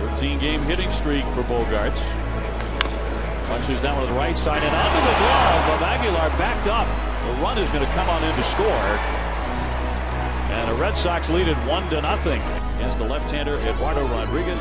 13-game hitting streak for Bogaerts. Punches down to the right side and under the glove of Aguilar, backed up. The run is going to come on in to score. And the Red Sox lead it 1-0 against the left-hander Eduardo Rodriguez.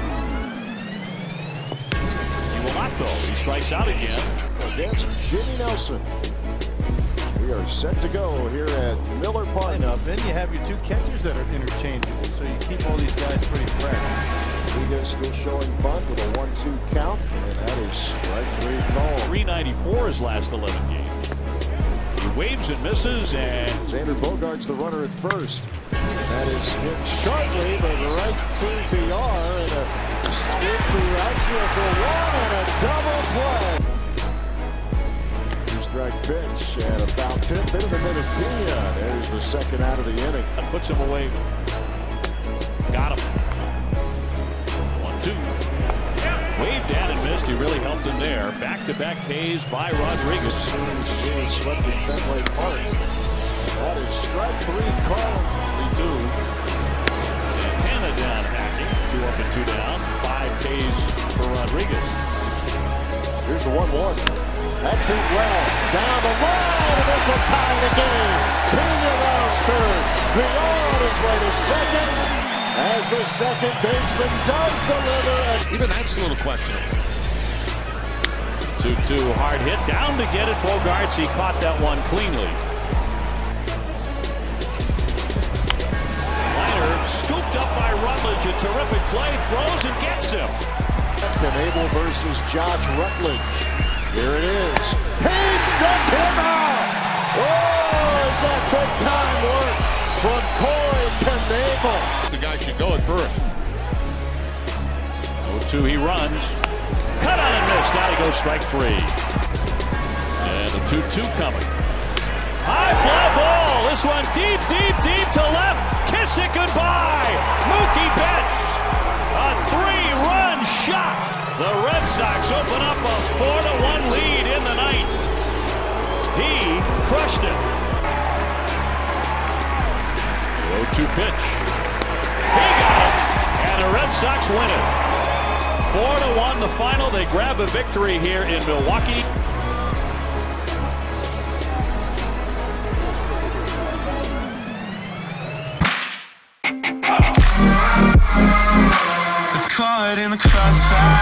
He will not, though. He strikes out again against Jimmy Nelson. We are set to go here at Miller Park. Then you have your two catchers that are interchangeable, so you keep all these guys pretty fresh. Rodriguez still showing bunt with a 1-2 count, and that is strike three call. 394 his last 11 games. He waves and misses, and Xander Bogaerts the runner at first. That is hit shortly, but right to VR, and a skip to outfield for one, and a double play. Two-strike pitch, and a foul tip into the middle. Pena. There's the second out of the inning. That puts him away. Got him. 1-2. Waved at and missed. He really helped him there. Back-to-back Ks by Rodriguez. As soon as the game swept at Fenway Park. That is strike three call. 3-2. Santana down hacking. 2 up and 2 down. 5 Ks for Rodriguez. Here's the 1-1. That's hit well. Down the line, and it's a tie the game. Pena rounds third. Villar on his way to second, as the second baseman does deliver. And even that's a little questionable. 2-2, hard hit, down to get it. Bogaerts, he caught that one cleanly. Liner scooped up by Rutledge, a terrific play, throws and gets him. Knebel versus Josh Rutledge. Here it is. He struck him out. Oh, is that big time work from Corey Knebel? The guy should go at first. 0-2, he runs. Cut on and missed. Now he goes strike three. And a 2-2 coming. High fly ball. This one deep, deep, deep to left. Kiss it goodbye. Mookie Betts. A 3-run shot. The Red Sox open up a 4-1 lead in the ninth. He crushed it. 0-2 pitch. He got it. And the Red Sox win it. 4-1 the final. They grab a victory here in Milwaukee. It's caught in the crossfire.